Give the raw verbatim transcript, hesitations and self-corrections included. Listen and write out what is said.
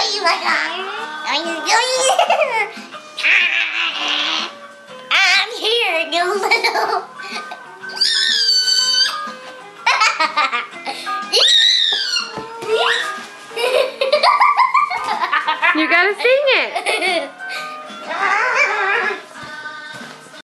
you like I'm here, you little. You gotta sing it.